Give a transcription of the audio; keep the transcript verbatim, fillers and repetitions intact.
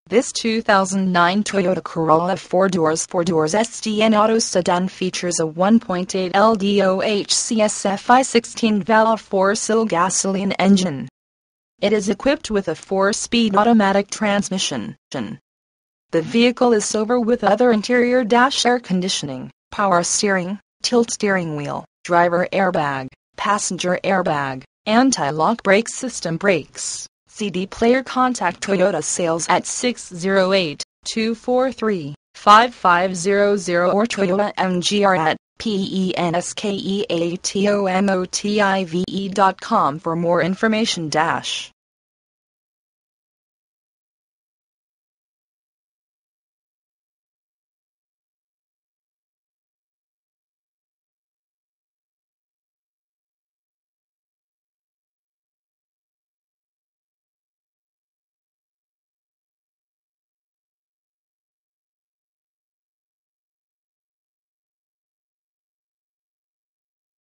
This two thousand nine Toyota Corolla four doors four doors Sdn Auto Sedan features a one point eight liter D O H C S F I sixteen valve four-cylinder gasoline engine. It is equipped with a four-speed automatic transmission. The vehicle is silver with other interior dash air conditioning, power steering, tilt steering wheel, driver airbag, passenger airbag, anti-lock brake system brakes. C D player. Contact Toyota sales at six zero eight, two four three, five five zero zero or ToyotaMgr at P E N S K E A T O M O T I V E dot com for more information. Dash